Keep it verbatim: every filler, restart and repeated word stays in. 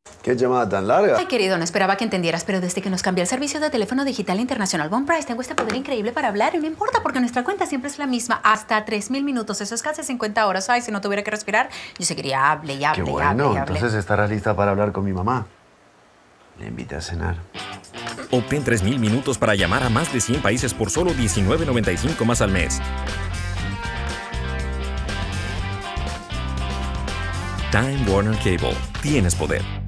¿Qué llamada tan larga? Ay, querido, no esperaba que entendieras, pero desde que nos cambió el servicio de teléfono digital internacional One Price, tengo este poder increíble para hablar y no importa porque nuestra cuenta siempre es la misma. Hasta tres mil minutos, eso es casi cincuenta horas. Ay, si no tuviera que respirar, yo seguiría hable y hable Qué y bueno, hable y hable. entonces estarás lista para hablar con mi mamá. Le invité a cenar. Obtén tres mil minutos para llamar a más de cien países por solo diecinueve noventa y cinco más al mes. Time Warner Cable. Tienes poder.